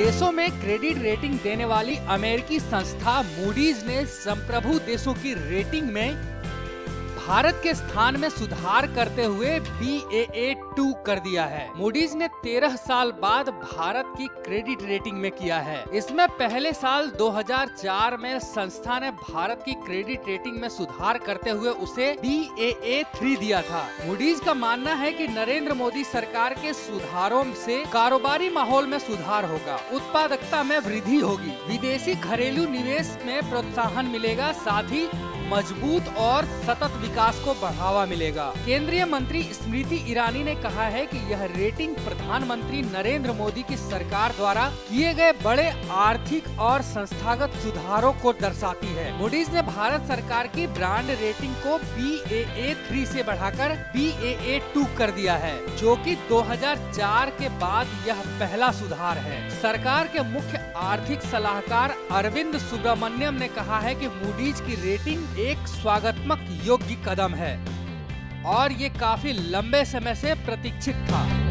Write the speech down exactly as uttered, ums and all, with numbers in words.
देशों में credit rating देने वाली अमेरिकी संस्था मूडीज ने संप्रभु देशों की रेटिंग में भारत के स्थान में सुधार करते हुए बी ए ए टू कर दिया है। मूडीज ने तेरह साल बाद भारत की क्रेडिट रेटिंग में किया है। इसमें पहले साल दो हज़ार चार में संस्था ने भारत की क्रेडिट रेटिंग में सुधार करते हुए उसे बी ए ए थ्री दिया था। मूडीज का मानना है कि नरेंद्र मोदी सरकार के सुधारों से कारोबारी माहौल में सुधार होगा, उत्पादकता में वृद्धि होगी, विदेशी घरेलू निवेश में प्रोत्साहन मिलेगा, साथ ही मजबूत और सतत विकास को बढ़ावा मिलेगा। केंद्रीय मंत्री स्मृति ईरानी ने कहा है कि यह रेटिंग प्रधानमंत्री नरेंद्र मोदी की सरकार द्वारा किए गए बड़े आर्थिक और संस्थागत सुधारों को दर्शाती है। मूडीज ने भारत सरकार की ब्रांड रेटिंग को बी ए ए थ्री से बढ़ाकर बी ए ए टू कर दिया है, जो कि दो हज़ार चार के बाद यह पहला सुधार है। सरकार के मुख्य आर्थिक सलाहकार अरविंद सुब्रमण्यम ने कहा है कि मूडीज की रेटिंग एक स्वागतात्मक योग्य कदम है और ये काफी लंबे समय से प्रतीक्षित था।